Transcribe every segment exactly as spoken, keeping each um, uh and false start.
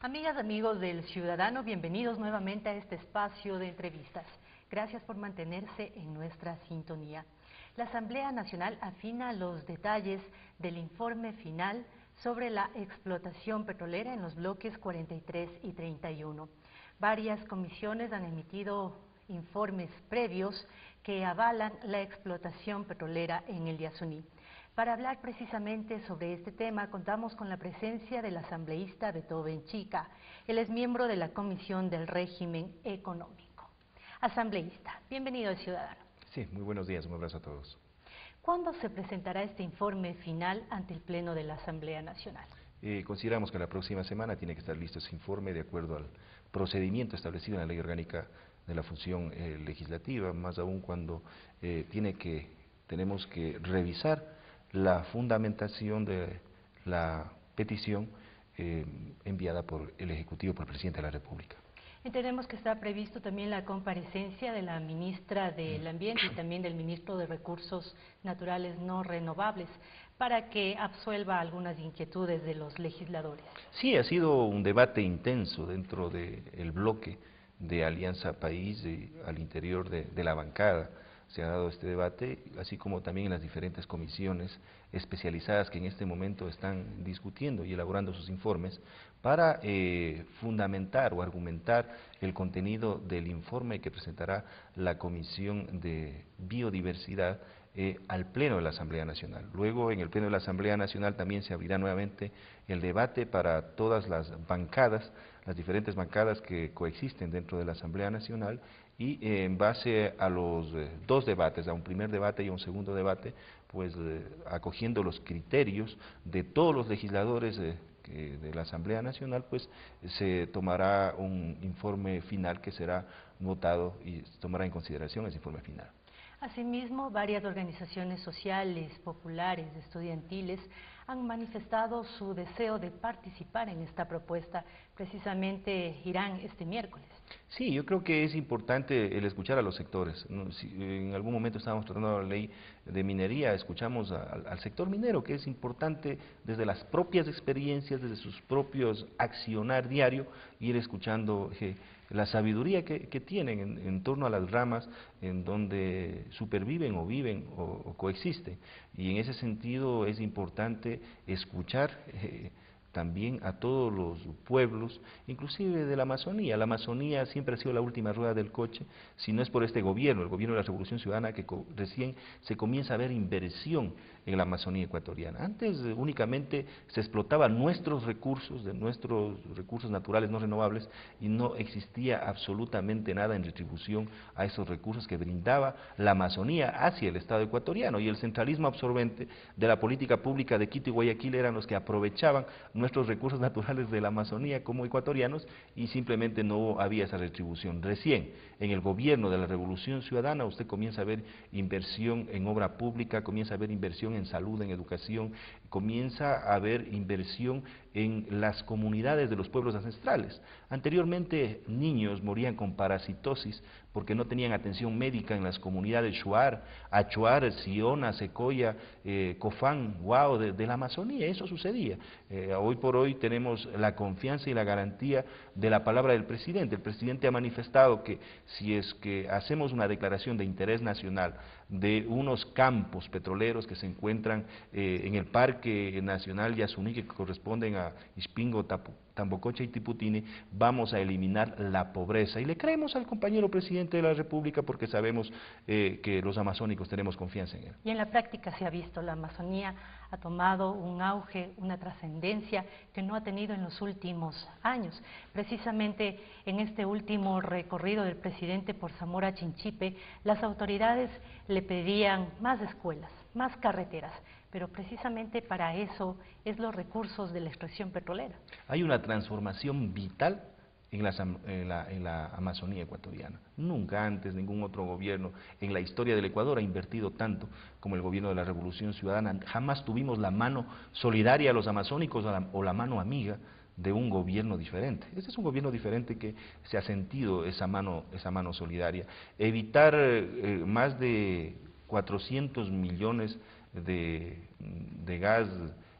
Amigas, amigos del Ciudadano, bienvenidos nuevamente a este espacio de entrevistas. Gracias por mantenerse en nuestra sintonía. La Asamblea Nacional afina los detalles del informe final sobre la explotación petrolera en los bloques cuarenta y tres y treinta y uno. Varias comisiones han emitido informes previos que avalan la explotación petrolera en el Yasuní. Para hablar precisamente sobre este tema, contamos con la presencia del asambleísta Beethoven Chica. Él es miembro de la Comisión del Régimen Económico. Asambleísta, bienvenido al Ciudadano. Sí, muy buenos días, un abrazo a todos. ¿Cuándo se presentará este informe final ante el Pleno de la Asamblea Nacional? Eh, consideramos que la próxima semana tiene que estar listo ese informe de acuerdo al procedimiento establecido en la Ley Orgánica de la Función eh, Legislativa, más aún cuando eh, tiene que, tenemos que revisar la fundamentación de la petición eh, enviada por el Ejecutivo, por el Presidente de la República. Entendemos que está previsto también la comparecencia de la ministra del Ambiente y también del ministro de Recursos Naturales No Renovables para que absuelva algunas inquietudes de los legisladores. Sí, ha sido un debate intenso dentro del bloque de Alianza País eh, al interior de, de la bancada. Se ha dado este debate, así como también en las diferentes comisiones especializadas que en este momento están discutiendo y elaborando sus informes para eh, fundamentar o argumentar el contenido del informe que presentará la Comisión de Biodiversidad eh, al Pleno de la Asamblea Nacional. Luego, en el Pleno de la Asamblea Nacional también se abrirá nuevamente el debate para todas las bancadas, las diferentes bancadas que coexisten dentro de la Asamblea Nacional, y eh, en base a los eh, dos debates, a un primer debate y a un segundo debate, pues eh, acogiendo los criterios de todos los legisladores eh, que de la Asamblea Nacional, pues se tomará un informe final que será votado y se tomará en consideración ese informe final. Asimismo, varias organizaciones sociales, populares, estudiantiles han manifestado su deseo de participar en esta propuesta. Precisamente irán este miércoles. Sí, yo creo que es importante el escuchar a los sectores. Si en algún momento estábamos tratando la ley de minería, escuchamos a, al sector minero, que es importante desde las propias experiencias, desde sus propios accionar diario, ir escuchando eh, la sabiduría que, que tienen en, en torno a las ramas en donde superviven o viven o, o coexisten. Y en ese sentido es importante escuchar eh, también a todos los pueblos, inclusive de la Amazonía. La Amazonía siempre ha sido la última rueda del coche, si no es por este gobierno, el gobierno de la Revolución Ciudadana, que recién se comienza a ver inversión en la Amazonía ecuatoriana. Antes eh, únicamente se explotaban nuestros recursos, de nuestros recursos naturales no renovables, y no existía absolutamente nada en retribución a esos recursos que brindaba la Amazonía hacia el Estado ecuatoriano, y el centralismo absorbente de la política pública de Quito y Guayaquil eran los que aprovechaban nuestros recursos naturales de la Amazonía como ecuatorianos, y simplemente no había esa retribución. Recién, en el gobierno de la Revolución Ciudadana, usted comienza a ver inversión en obra pública, comienza a ver inversión en salud, en educación, comienza a haber inversión en las comunidades de los pueblos ancestrales. Anteriormente, niños morían con parasitosis porque no tenían atención médica en las comunidades Shuar, Achuar, Siona, Secoya, eh, Cofán, Guao, de, de la Amazonía. Eso sucedía. Eh, hoy por hoy tenemos la confianza y la garantía de la palabra del presidente. El presidente ha manifestado que si es que hacemos una declaración de interés nacional de unos campos petroleros que se encuentran eh, en el Parque Nacional Yasuní, que corresponden a Ispingo, Tapu, Tambococha y Tiputini, vamos a eliminar la pobreza. Y le creemos al compañero presidente de la República porque sabemos eh, que los amazónicos tenemos confianza en él. Y en la práctica se ha visto, la Amazonía ha tomado un auge, una trascendencia que no ha tenido en los últimos años. Precisamente en este último recorrido del presidente por Zamora Chinchipe, las autoridades le pedían más escuelas, más carreteras, pero precisamente para eso es los recursos de la extracción petrolera. Hay una transformación vital en la, en, la, en la Amazonía ecuatoriana. Nunca antes ningún otro gobierno en la historia del Ecuador ha invertido tanto como el gobierno de la Revolución Ciudadana. Jamás tuvimos la mano solidaria a los amazónicos o la, o la mano amiga de un gobierno diferente. Este es un gobierno diferente que se ha sentido esa mano, esa mano solidaria. Evitar eh, más de cuatrocientos millones de, de gas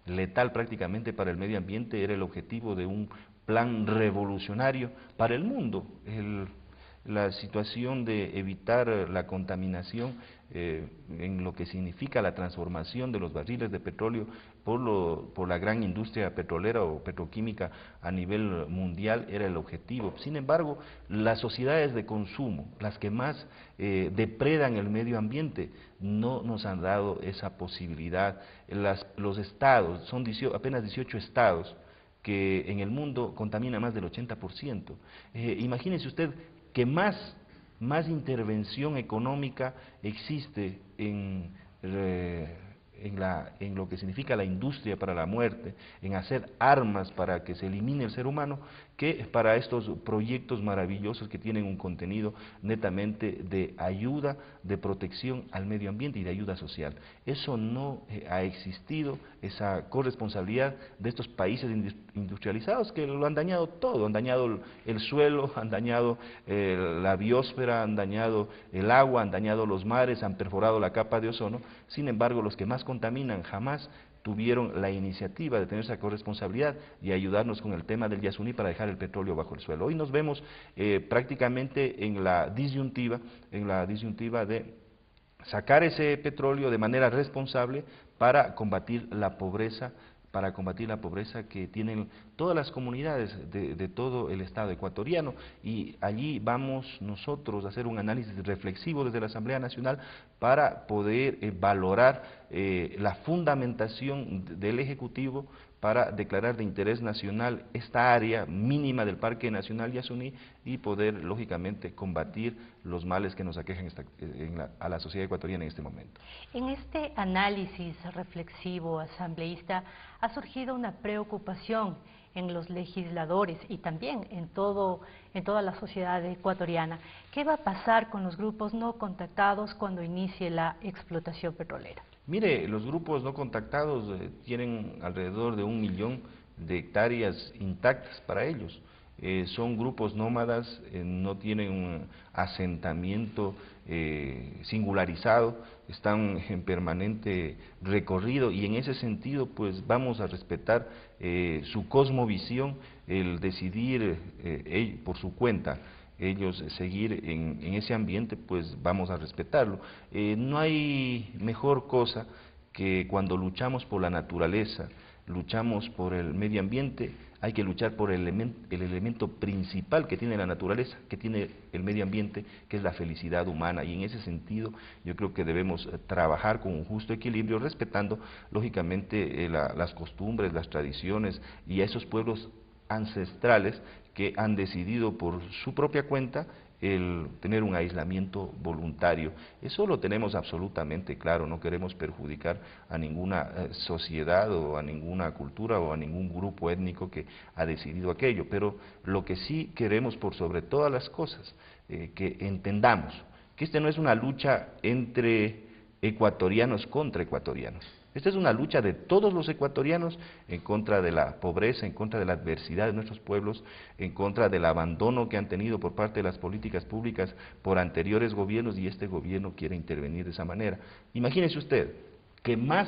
letal prácticamente para el medio ambiente, era el objetivo de un plan revolucionario para el mundo. El, la situación de evitar la contaminación eh, en lo que significa la transformación de los barriles de petróleo por, lo, por la gran industria petrolera o petroquímica a nivel mundial era el objetivo. Sin embargo, las sociedades de consumo, las que más eh, depredan el medio ambiente, no nos han dado esa posibilidad. Las, los estados, son dieciocho, apenas dieciocho estados que en el mundo contamina más del ochenta por ciento. Eh, imagínese usted que más, más intervención económica existe en, eh, en, la, en lo que significa la industria para la muerte, en hacer armas para que se elimine el ser humano, que para estos proyectos maravillosos que tienen un contenido netamente de ayuda, de protección al medio ambiente y de ayuda social. Eso no eh, ha existido, esa corresponsabilidad de estos países industrializados que lo han dañado todo, han dañado el, el suelo, han dañado eh, la biosfera, han dañado el agua, han dañado los mares, han perforado la capa de ozono. Sin embargo, los que más contaminan jamás tuvieron la iniciativa de tener esa corresponsabilidad y ayudarnos con el tema del Yasuní para dejar el petróleo bajo el suelo. Hoy nos vemos eh, prácticamente en la disyuntiva, en la disyuntiva de sacar ese petróleo de manera responsable para combatir la pobreza, para combatir la pobreza que tienen todas las comunidades de, de todo el Estado ecuatoriano, y allí vamos nosotros a hacer un análisis reflexivo desde la Asamblea Nacional para poder eh, valorar eh, la fundamentación del Ejecutivo para declarar de interés nacional esta área mínima del Parque Nacional Yasuní y poder, lógicamente, combatir los males que nos aquejan esta, en la, a la sociedad ecuatoriana en este momento. En este análisis reflexivo asambleísta ha surgido una preocupación en los legisladores y también en, todo, en toda la sociedad ecuatoriana. ¿Qué va a pasar con los grupos no contactados cuando inicie la explotación petrolera? Mire, los grupos no contactados eh, tienen alrededor de un millón de hectáreas intactas para ellos. Eh, son grupos nómadas, eh, no tienen un asentamiento eh, singularizado, están en permanente recorrido y en ese sentido pues vamos a respetar eh, su cosmovisión, el decidir eh, por su cuenta ellos seguir en, en ese ambiente, pues vamos a respetarlo. Eh, no hay mejor cosa que cuando luchamos por la naturaleza, luchamos por el medio ambiente, hay que luchar por el elemento, el elemento principal que tiene la naturaleza, que tiene el medio ambiente, que es la felicidad humana, y en ese sentido yo creo que debemos trabajar con un justo equilibrio, respetando lógicamente eh, la, las costumbres, las tradiciones y a esos pueblos ancestrales que han decidido por su propia cuenta el tener un aislamiento voluntario. Eso lo tenemos absolutamente claro, no queremos perjudicar a ninguna eh, sociedad o a ninguna cultura o a ningún grupo étnico que ha decidido aquello, pero lo que sí queremos por sobre todas las cosas, eh, que entendamos que esta no es una lucha entre ecuatorianos contra ecuatorianos. Esta es una lucha de todos los ecuatorianos en contra de la pobreza, en contra de la adversidad de nuestros pueblos, en contra del abandono que han tenido por parte de las políticas públicas por anteriores gobiernos, y este gobierno quiere intervenir de esa manera. Imagínese usted que más,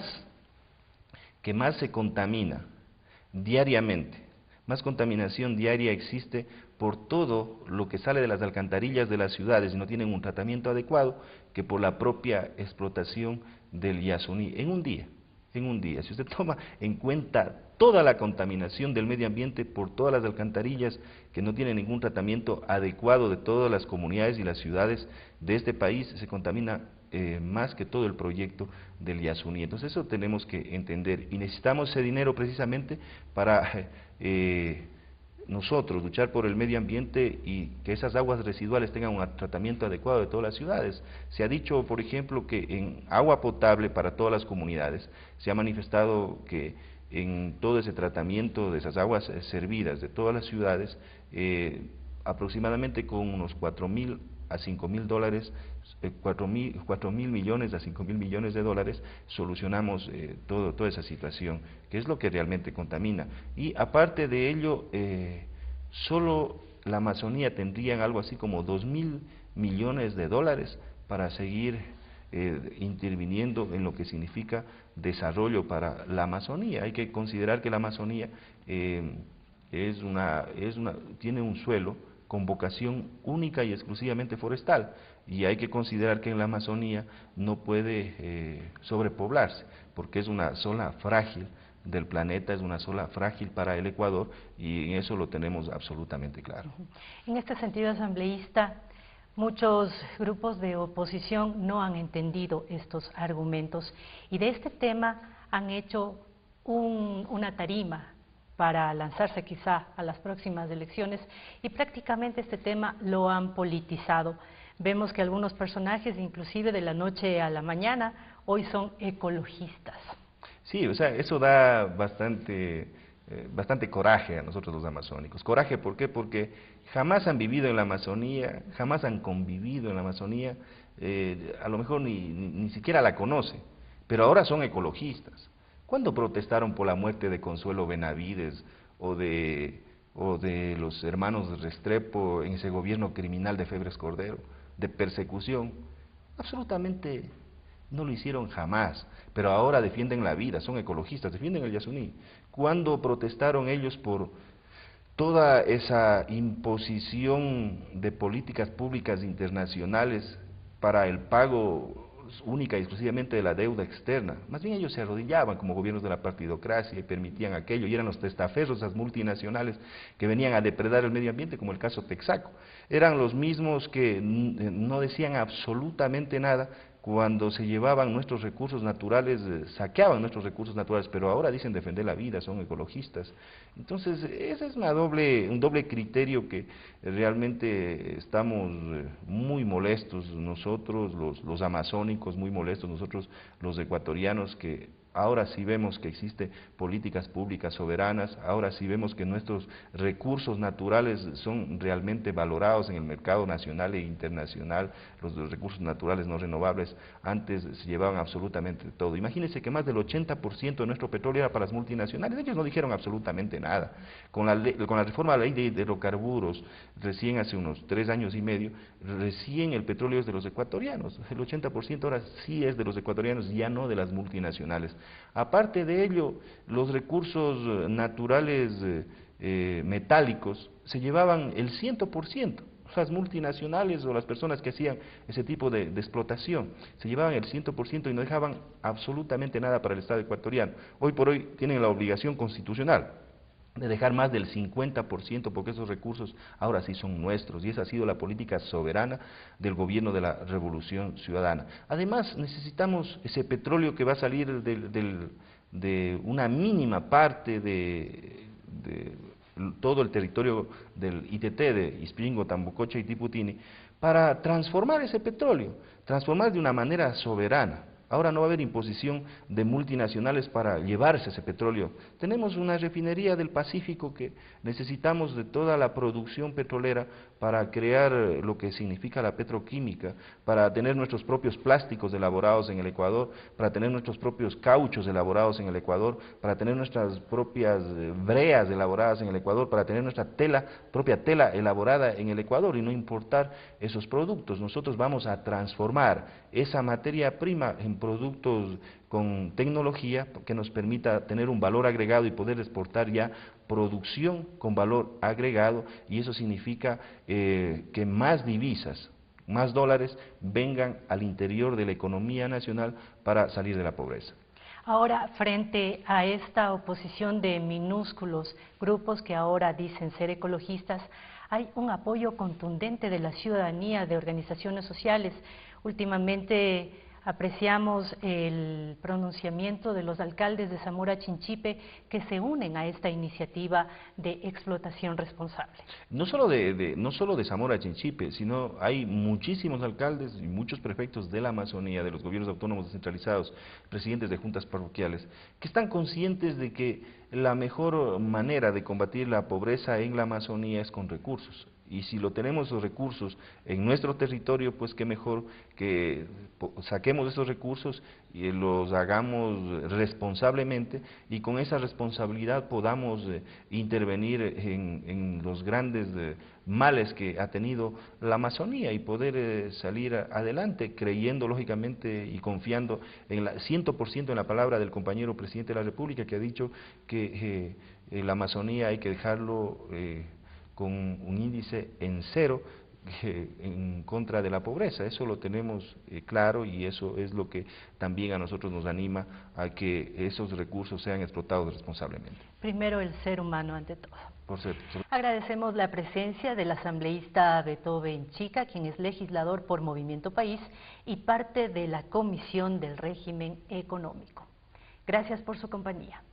que más se contamina diariamente, más contaminación diaria existe por todo lo que sale de las alcantarillas de las ciudades y no tienen un tratamiento adecuado, que por la propia explotación del Yasuní en un día. En un día, si usted toma en cuenta toda la contaminación del medio ambiente por todas las alcantarillas que no tienen ningún tratamiento adecuado de todas las comunidades y las ciudades de este país, se contamina eh, más que todo el proyecto del Yasuní. Entonces eso tenemos que entender y necesitamos ese dinero precisamente para eh, nosotros luchar por el medio ambiente y que esas aguas residuales tengan un tratamiento adecuado de todas las ciudades. Se ha dicho, por ejemplo, que en agua potable para todas las comunidades, se ha manifestado que en todo ese tratamiento de esas aguas servidas de todas las ciudades, eh, aproximadamente con unos cuatro mil a cinco mil dólares, eh, cuatro mil millones a cinco mil millones de dólares, solucionamos eh, todo, toda esa situación, que es lo que realmente contamina. Y aparte de ello, eh, solo la Amazonía tendría algo así como dos mil millones de dólares para seguir eh, interviniendo en lo que significa desarrollo para la Amazonía. Hay que considerar que la Amazonía eh, es una, es una, tiene un suelo con vocación única y exclusivamente forestal, y hay que considerar que en la Amazonía no puede eh, sobrepoblarse, porque es una zona frágil del planeta, es una zona frágil para el Ecuador, y en eso lo tenemos absolutamente claro. En este sentido, asambleísta, muchos grupos de oposición no han entendido estos argumentos y de este tema han hecho un, una tarima para lanzarse quizá a las próximas elecciones, y prácticamente este tema lo han politizado. Vemos que algunos personajes, inclusive de la noche a la mañana, hoy son ecologistas. Sí, o sea, eso da bastante, eh, bastante coraje a nosotros los amazónicos. Coraje, ¿por qué? Porque jamás han vivido en la Amazonía, jamás han convivido en la Amazonía, eh, a lo mejor ni, ni, ni siquiera la conocen, pero ahora son ecologistas. ¿Cuándo protestaron por la muerte de Consuelo Benavides o de, o de los hermanos Restrepo en ese gobierno criminal de Febres Cordero, de persecución? Absolutamente no lo hicieron jamás, pero ahora defienden la vida, son ecologistas, defienden el Yasuní. ¿Cuándo protestaron ellos por toda esa imposición de políticas públicas internacionales para el pago única y exclusivamente de la deuda externa? Más bien ellos se arrodillaban como gobiernos de la partidocracia y permitían aquello, y eran los testaferros, esas multinacionales que venían a depredar el medio ambiente, como el caso Texaco. Eran los mismos que no decían absolutamente nada cuando se llevaban nuestros recursos naturales, eh, saqueaban nuestros recursos naturales, pero ahora dicen defender la vida, son ecologistas. Entonces, ese es una doble, un doble criterio que realmente estamos eh, muy molestos nosotros, los, los amazónicos, muy molestos nosotros, los ecuatorianos, que ahora sí vemos que existen políticas públicas soberanas, ahora sí vemos que nuestros recursos naturales son realmente valorados en el mercado nacional e internacional. Los, los recursos naturales no renovables antes se llevaban absolutamente todo. Imagínense que más del ochenta por ciento de nuestro petróleo era para las multinacionales, ellos no dijeron absolutamente nada. Con la, ley, con la reforma a la ley de hidrocarburos, recién hace unos tres años y medio, recién el petróleo es de los ecuatorianos, el ochenta por ciento ahora sí es de los ecuatorianos, ya no de las multinacionales. Aparte de ello, los recursos naturales eh, eh, metálicos se llevaban el cien por ciento. Las multinacionales o las personas que hacían ese tipo de, de explotación se llevaban el cien por ciento y no dejaban absolutamente nada para el Estado ecuatoriano. Hoy por hoy tienen la obligación constitucional de dejar más del cincuenta por ciento, porque esos recursos ahora sí son nuestros, y esa ha sido la política soberana del gobierno de la Revolución Ciudadana. Además, necesitamos ese petróleo que va a salir del, del, de una mínima parte de, de todo el territorio del I T T, de Ispingo, Tambococha y Tiputini, para transformar ese petróleo, transformar de una manera soberana. Ahora no va a haber imposición de multinacionales para llevarse ese petróleo. Tenemos una refinería del Pacífico que necesitamos de toda la producción petrolera para crear lo que significa la petroquímica, para tener nuestros propios plásticos elaborados en el Ecuador, para tener nuestros propios cauchos elaborados en el Ecuador, para tener nuestras propias breas elaboradas en el Ecuador, para tener nuestra tela, propia tela elaborada en el Ecuador y no importar esos productos. Nosotros vamos a transformar esa materia prima en productos con tecnología que nos permita tener un valor agregado y poder exportar ya producción con valor agregado, y eso significa eh, que más divisas, más dólares vengan al interior de la economía nacional para salir de la pobreza. Ahora, frente a esta oposición de minúsculos grupos que ahora dicen ser ecologistas, hay un apoyo contundente de la ciudadanía, de organizaciones sociales. Últimamente apreciamos el pronunciamiento de los alcaldes de Zamora Chinchipe que se unen a esta iniciativa de explotación responsable. No solo de, de, no solo de Zamora Chinchipe, sino hay muchísimos alcaldes y muchos prefectos de la Amazonía, de los gobiernos autónomos descentralizados, presidentes de juntas parroquiales, que están conscientes de que la mejor manera de combatir la pobreza en la Amazonía es con recursos. Y si lo tenemos esos recursos en nuestro territorio, pues qué mejor que saquemos esos recursos y los hagamos responsablemente, y con esa responsabilidad podamos eh, intervenir en, en los grandes eh, males que ha tenido la Amazonía, y poder eh, salir adelante creyendo lógicamente y confiando en la cien por ciento en la palabra del compañero presidente de la República, que ha dicho que eh, la Amazonía hay que dejarlo eh, con un índice en cero eh, en contra de la pobreza. Eso lo tenemos eh, claro, y eso es lo que también a nosotros nos anima a que esos recursos sean explotados responsablemente. Primero el ser humano ante todo. Por cierto. Agradecemos la presencia del asambleísta Beethoven Chica, quien es legislador por Movimiento País y parte de la Comisión del Régimen Económico. Gracias por su compañía.